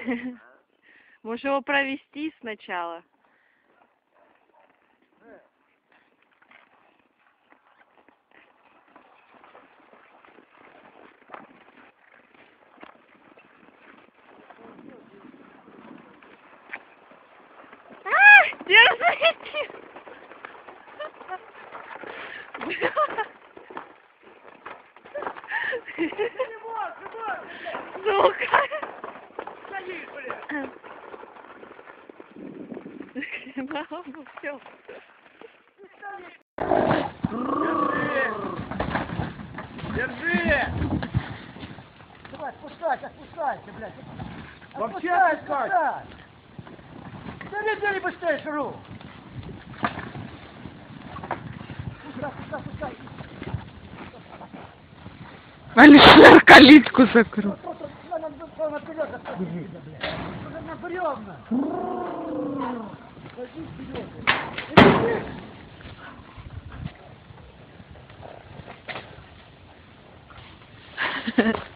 Можешь его провести сначала. Держите! Сука! Все. Держи! Давай, спускайся, спускайся, блядь. Вообще Отпускай! Бери быстрее, жру! Пускай. Алишер, калитку закрыл. Просто наперед заходи, блядь. Уже на бревна. Ходи вперед.